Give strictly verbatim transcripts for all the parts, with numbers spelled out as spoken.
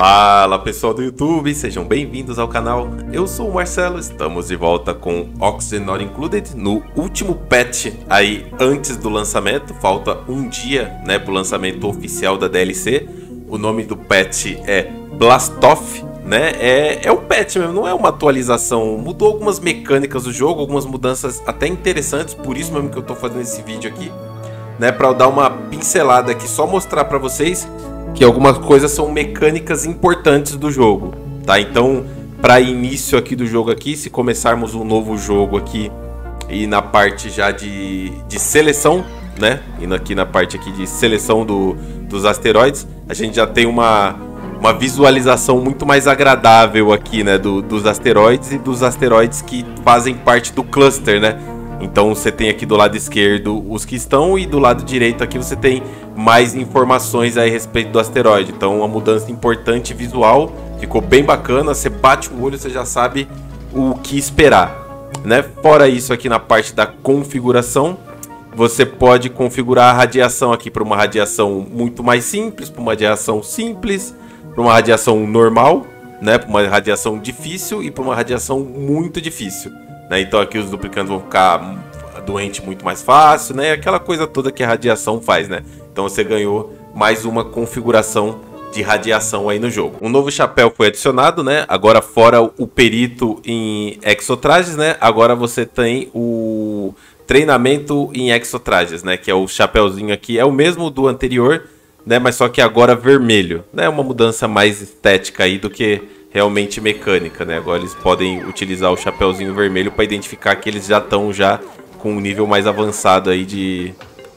Fala pessoal do YouTube, sejam bem-vindos ao canal. Eu sou o Marcelo, estamos de volta com Oxygen Not Included no último patch aí antes do lançamento. Falta um dia, né, para o lançamento oficial da D L C. O nome do patch é Blastoff, né? É, é um patch mesmo, não é uma atualização. Mudou algumas mecânicas do jogo, algumas mudanças até interessantes, por isso mesmo que eu tô fazendo esse vídeo aqui, né, para eu dar uma pincelada aqui, só mostrar para vocês que algumas coisas são mecânicas importantes do jogo, tá? Então, para início aqui do jogo aqui, se começarmos um novo jogo aqui e na parte já de, de seleção, né? E aqui na parte aqui de seleção do, dos asteroides, a gente já tem uma, uma visualização muito mais agradável aqui, né? Do, dos asteroides e dos asteroides que fazem parte do cluster, né? Então você tem aqui do lado esquerdo os que estão e do lado direito aqui você tem mais informações aí a respeito do asteroide. Então uma mudança importante visual, ficou bem bacana, você bate o olho, você já sabe o que esperar, né? Fora isso aqui na parte da configuração, você pode configurar a radiação aqui para uma radiação muito mais simples, para uma radiação simples, para uma radiação normal, né? Para uma radiação difícil e para uma radiação muito difícil. Então aqui os duplicantes vão ficar doentes muito mais fácil, né? Aquela coisa toda que a radiação faz, né? Então você ganhou mais uma configuração de radiação aí no jogo. Um novo chapéu foi adicionado, né? Agora fora o perito em exotrajes, né? Agora você tem o treinamento em exotrajes, né? Que é o chapéuzinho aqui, é o mesmo do anterior, né? Mas só que agora vermelho, né? Uma mudança mais estética aí do que realmente mecânica, né? Agora eles podem utilizar o chapéuzinho vermelho para identificar que eles já estão já com um nível mais avançado aí de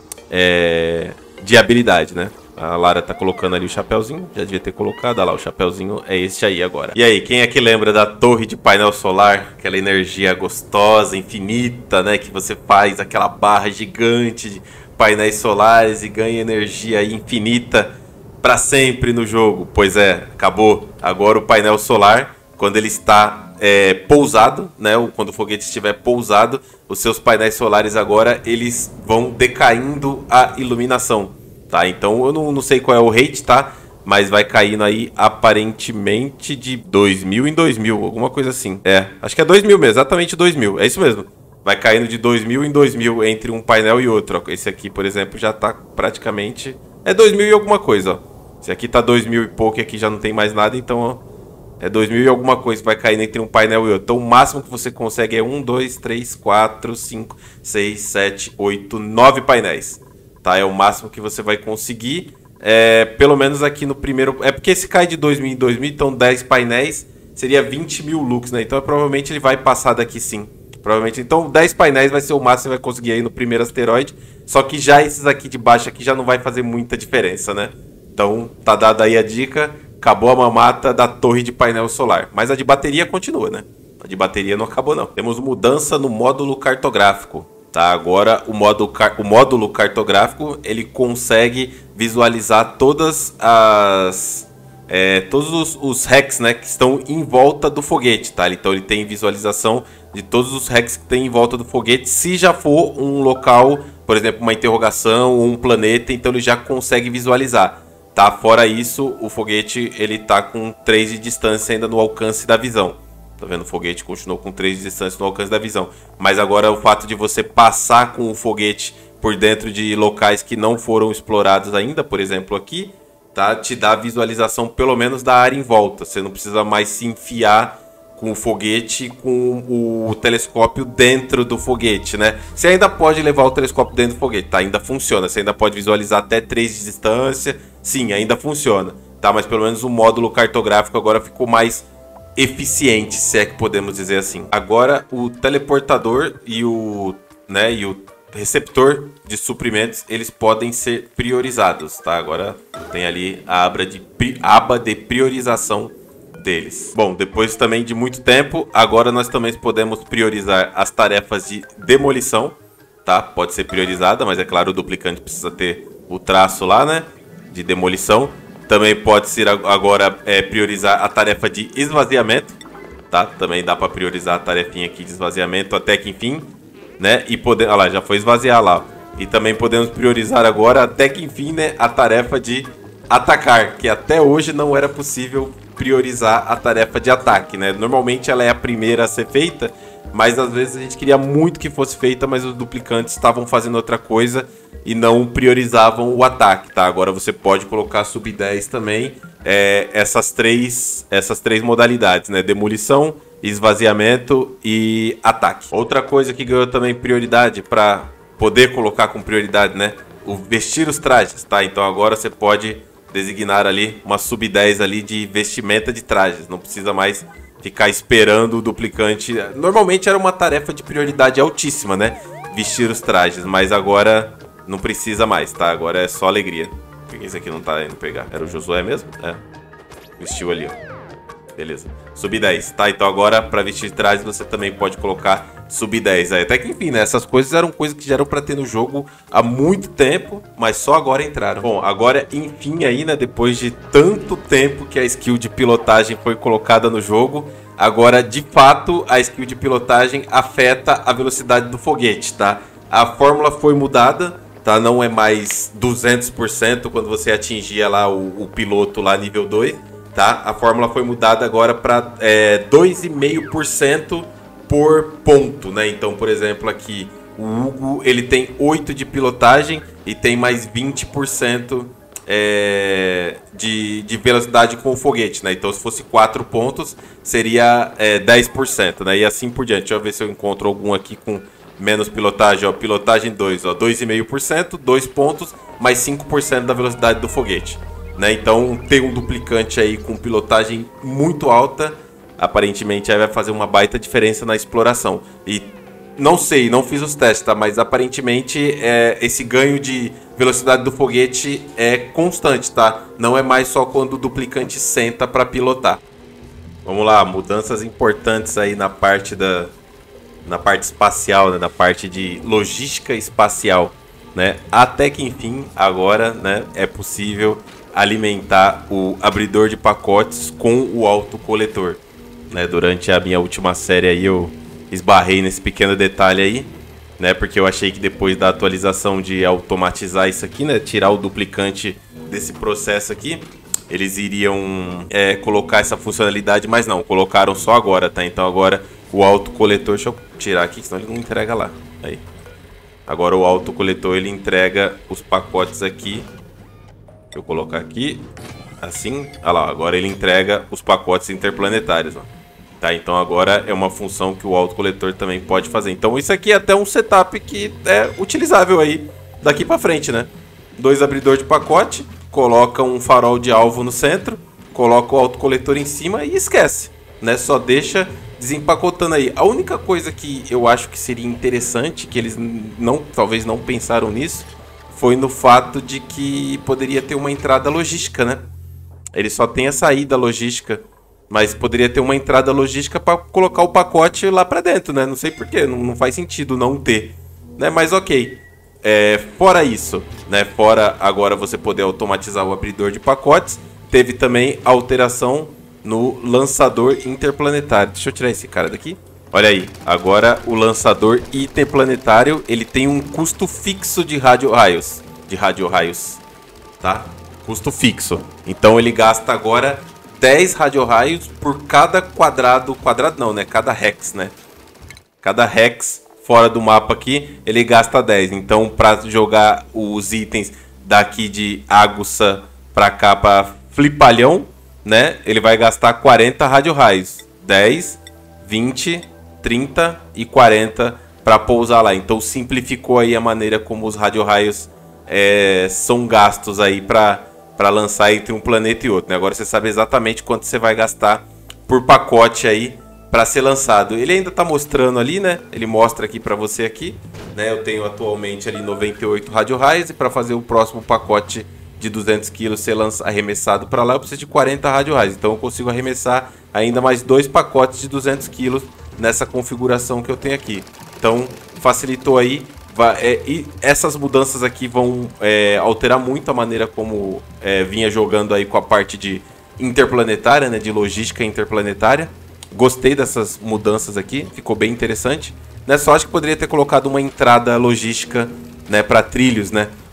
é, de habilidade, né? A Lara tá colocando ali o chapéuzinho, já devia ter colocado, olha lá, o chapéuzinho é esse aí agora. E aí, quem é que lembra da torre de painel solar? Aquela energia gostosa, infinita, né? Que você faz aquela barra gigante de painéis solares e ganha energia aí infinita para sempre no jogo. Pois é, acabou. Agora o painel solar, quando ele está é, pousado, né, quando o foguete estiver pousado, os seus painéis solares agora eles vão decaindo a iluminação, tá? Então eu não, não sei qual é o rate, tá? Mas vai caindo aí aparentemente de dois mil em dois mil, alguma coisa assim. É, acho que é dois mil mesmo, exatamente dois mil, é isso mesmo. Vai caindo de dois mil em dois mil entre um painel e outro. Esse aqui, por exemplo, já tá praticamente... É dois mil e alguma coisa, ó. Esse aqui tá dois mil e pouco e aqui já não tem mais nada, então ó, é dois mil e alguma coisa que vai cair entre um painel e outro. Então o máximo que você consegue é um, dois, três, quatro, cinco, seis, sete, oito, nove painéis. Tá? É o máximo que você vai conseguir, é, pelo menos aqui no primeiro... É porque se cai de dois mil em dois mil, então dez painéis seria vinte mil lux, né? Então provavelmente ele vai passar daqui sim. Provavelmente, então dez painéis vai ser o máximo que você vai conseguir aí no primeiro asteroide. Só que já esses aqui de baixo aqui já não vai fazer muita diferença, né? Então, tá dada aí a dica, acabou a mamata da torre de painel solar. Mas a de bateria continua, né? A de bateria não acabou, não. Temos mudança no módulo cartográfico, tá? Agora, o módulo, o módulo cartográfico, ele consegue visualizar todas as... É, todos os, os hacks, né, que estão em volta do foguete, tá? Então, ele tem visualização de todos os hacks que tem em volta do foguete. Se já for um local, por exemplo, uma interrogação ou um planeta, então ele já consegue visualizar. Tá, fora isso, o foguete ele tá com três de distância ainda no alcance da visão. Tá vendo? O foguete continuou com três de distância no alcance da visão. Mas agora o fato de você passar com o foguete por dentro de locais que não foram explorados ainda, por exemplo aqui, tá, te dá visualização pelo menos da área em volta. Você não precisa mais se enfiar com o foguete, com o telescópio dentro do foguete, né? Você ainda pode levar o telescópio dentro do foguete, tá? Ainda funciona. Você ainda pode visualizar até três de distância. Sim, ainda funciona, tá? Mas pelo menos o módulo cartográfico agora ficou mais eficiente, se é que podemos dizer assim. Agora o teleportador e o, né, e o receptor de suprimentos, eles podem ser priorizados, tá? Agora tem ali a aba de, a aba de priorização deles. Bom, depois também de muito tempo, agora nós também podemos priorizar as tarefas de demolição, tá? Pode ser priorizada, mas é claro, o duplicante precisa ter o traço lá, né, de demolição. Também pode ser agora é, priorizar a tarefa de esvaziamento, tá? Também dá para priorizar a tarefinha aqui de esvaziamento até que enfim, né? E poder, olha lá, já foi esvaziar lá. E também podemos priorizar agora até que enfim, né, a tarefa de atacar, que até hoje não era possível priorizar a tarefa de ataque, né? Normalmente ela é a primeira a ser feita, mas às vezes a gente queria muito que fosse feita, mas os duplicantes estavam fazendo outra coisa e não priorizavam o ataque, tá? Agora você pode colocar sub dez também, é, essas, três, essas três modalidades, né? Demolição, esvaziamento e ataque. Outra coisa que ganhou também prioridade para poder colocar com prioridade, né? O vestir os trajes, tá? Então agora você pode designar ali uma sub dez ali de vestimenta de trajes. Não precisa mais ficar esperando o duplicante. Normalmente era uma tarefa de prioridade altíssima, né? Vestir os trajes, mas agora não precisa mais, tá? Agora é só alegria. Por que esse aqui não tá indo pegar? Era o Josué mesmo? É. Vestiu ali, ó. Beleza. Sub dez, tá? Então agora para vestir trajes você também pode colocar sub dez. Aí, até que enfim, né? Essas coisas eram coisas que já eram para ter no jogo há muito tempo, mas só agora entraram. Bom, agora enfim aí, né? Depois de tanto tempo que a skill de pilotagem foi colocada no jogo, agora de fato a skill de pilotagem afeta a velocidade do foguete, tá? A fórmula foi mudada, tá? Não é mais duzentos por cento quando você atingia lá o, o piloto lá nível dois. Tá? A fórmula foi mudada agora para é, dois vírgula cinco por cento por ponto, né? Então, por exemplo, aqui o Hugo ele tem oito de pilotagem e tem mais vinte por cento é, de, de velocidade com o foguete, né? Então, se fosse quatro pontos, seria é, dez por cento, né? E assim por diante. Deixa eu ver se eu encontro algum aqui com menos pilotagem. Ó, pilotagem dois, ó, dois vírgula cinco por cento, dois pontos, mais cinco por cento da velocidade do foguete. Né? Então ter um duplicante aí com pilotagem muito alta, aparentemente aí vai fazer uma baita diferença na exploração. E não sei, não fiz os testes, tá? Mas aparentemente é, esse ganho de velocidade do foguete é constante, tá? Não é mais só quando o duplicante senta para pilotar. Vamos lá, mudanças importantes aí na parte da na parte espacial, né? Na parte de logística espacial, né? Até que enfim agora, né, é possível alimentar o abridor de pacotes com o autocoletor, né? Durante a minha última série aí eu esbarrei nesse pequeno detalhe aí, né? Porque eu achei que depois da atualização de automatizar isso aqui, né? Tirar o duplicante desse processo aqui, eles iriam é, colocar essa funcionalidade, mas não, colocaram só agora, tá? Então agora o autocoletor, deixa eu tirar aqui, senão ele não entrega lá. Aí. Agora o autocoletor ele entrega os pacotes aqui. Deixa eu colocar aqui, assim, olha lá, agora ele entrega os pacotes interplanetários, ó. Tá, então agora é uma função que o autocoletor também pode fazer. Então isso aqui é até um setup que é utilizável aí daqui pra frente, né? Dois abridores de pacote, coloca um farol de alvo no centro, coloca o autocoletor em cima e esquece, né? Só deixa desempacotando aí. A única coisa que eu acho que seria interessante, que eles não, talvez não pensaram nisso, foi no fato de que poderia ter uma entrada logística, né? Ele só tem a saída logística, mas poderia ter uma entrada logística para colocar o pacote lá para dentro, né? Não sei porquê, não, não faz sentido não ter, né? Mas ok. É, fora isso, né? Fora agora você poder automatizar o abridor de pacotes, teve também alteração no lançador interplanetário. Deixa eu tirar esse cara daqui. Olha aí, agora o lançador interplanetário, ele tem um custo fixo de radio-raios, de radio-raios, tá? Custo fixo. Então ele gasta agora dez radio-raios por cada quadrado, quadrado não, né? Cada hex, né? Cada hex fora do mapa aqui, ele gasta dez. Então para jogar os itens daqui de Agussa para cá para Flipalhão, né? Ele vai gastar quarenta radio-raios. dez, vinte, trinta e quarenta para pousar lá. Então simplificou aí a maneira como os radio-raios é, são gastos aí para para lançar entre um planeta e outro, né? Agora você sabe exatamente quanto você vai gastar por pacote aí para ser lançado. Ele ainda está mostrando ali, né? Ele mostra aqui para você aqui, né? Eu tenho atualmente ali noventa e oito radio-raios e para fazer o próximo pacote de duzentos quilos ser lança, arremessado para lá, eu preciso de quarenta radio-raios. Então eu consigo arremessar ainda mais dois pacotes de duzentos quilos nessa configuração que eu tenho aqui. Então facilitou aí. Vai, é, e essas mudanças aqui vão é, alterar muito a maneira como é, vinha jogando aí com a parte de interplanetária, né, de logística interplanetária. Gostei dessas mudanças aqui, ficou bem interessante. Né, só acho que poderia ter colocado uma entrada logística, né, para trilhos, né,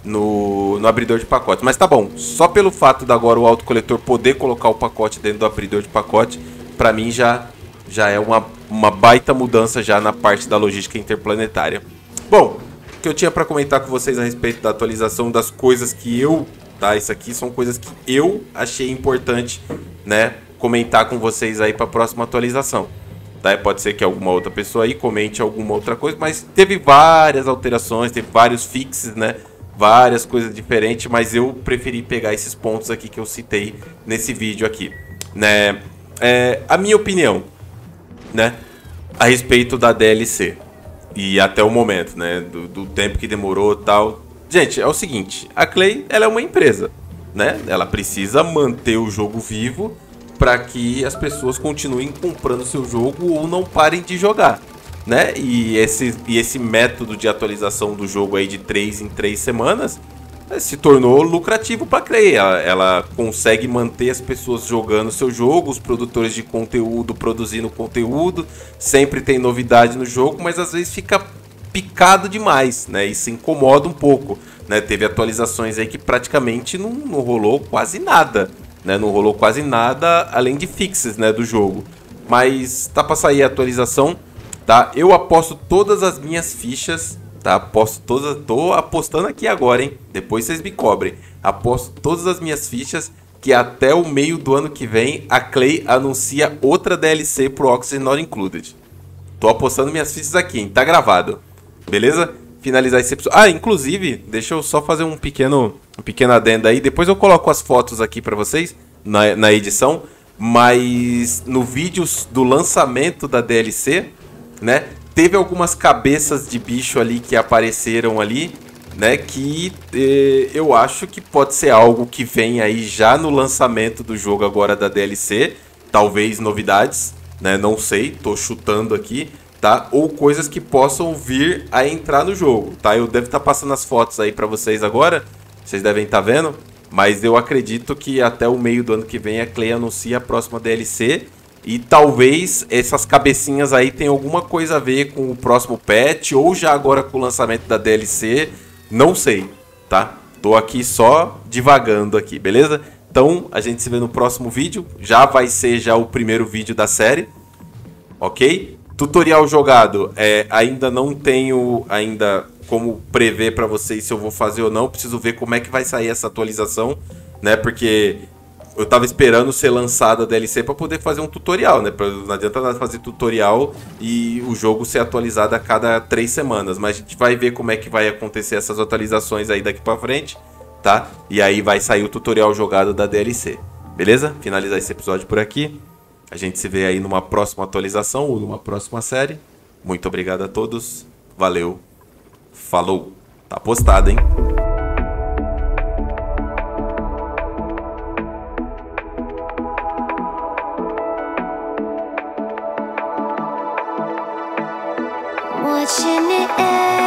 no, no abridor de pacote. Mas tá bom, só pelo fato de agora o autocoletor poder colocar o pacote dentro do abridor de pacote, pra mim já, já é uma, uma baita mudança já na parte da logística interplanetária. Bom, o que eu tinha pra comentar com vocês a respeito da atualização das coisas que eu... Tá, isso aqui são coisas que eu achei importante, né, comentar com vocês aí pra próxima atualização. Tá? Pode ser que alguma outra pessoa aí comente alguma outra coisa, mas teve várias alterações, teve vários fixes, né? Várias coisas diferentes, mas eu preferi pegar esses pontos aqui que eu citei nesse vídeo aqui, né? É, a minha opinião, né, a respeito da D L C e até o momento, né, do, do tempo que demorou e tal. Gente, é o seguinte, a Clay, ela é uma empresa, né? Ela precisa manter o jogo vivo para que as pessoas continuem comprando seu jogo ou não parem de jogar, né? E esse, e esse método de atualização do jogo aí de três em três semanas, né, se tornou lucrativo para a Clay. Ela, ela consegue manter as pessoas jogando seu jogo, os produtores de conteúdo produzindo conteúdo, sempre tem novidade no jogo, mas às vezes fica picado demais, né? Isso incomoda um pouco, né? Teve atualizações aí que praticamente não, não rolou quase nada, né? Não rolou quase nada além de fixes, né, do jogo. Mas tá pra sair a atualização, tá? Eu aposto todas as minhas fichas, tá? Aposto todas, tô apostando aqui agora, hein? Depois vocês me cobrem. Aposto todas as minhas fichas que até o meio do ano que vem a Clay anuncia outra D L C pro Oxygen Not Included. Tô apostando minhas fichas aqui, hein? Tá gravado. Beleza? Finalizar esse episódio. Ah, inclusive, deixa eu só fazer um pequeno, um pequeno adendo aí. Depois eu coloco as fotos aqui pra vocês na, na edição. Mas no vídeo do lançamento da D L C, né, teve algumas cabeças de bicho ali que apareceram ali, né, que eh, eu acho que pode ser algo que vem aí já no lançamento do jogo agora da D L C. Talvez novidades, né, não sei, tô chutando aqui. Tá? Ou coisas que possam vir a entrar no jogo, tá? Eu devo estar passando as fotos aí pra vocês agora, vocês devem estar vendo, mas eu acredito que até o meio do ano que vem a Clay anuncia a próxima D L C e talvez essas cabecinhas aí tenham alguma coisa a ver com o próximo patch ou já agora com o lançamento da D L C, não sei, tá? Tô aqui só divagando aqui, beleza? Então a gente se vê no próximo vídeo, já vai ser já o primeiro vídeo da série, ok? Tutorial jogado, é, ainda não tenho ainda como prever para vocês se eu vou fazer ou não. Preciso ver como é que vai sair essa atualização, né? Porque eu tava esperando ser lançada a D L C para poder fazer um tutorial, né? Pra, não adianta nada fazer tutorial e o jogo ser atualizado a cada três semanas. Mas a gente vai ver como é que vai acontecer essas atualizações aí daqui para frente, tá? E aí vai sair o tutorial jogado da D L C, beleza? Finalizar esse episódio por aqui. A gente se vê aí numa próxima atualização ou numa próxima série. Muito obrigado a todos. Valeu. Falou. Tá postado, hein? Watching it end.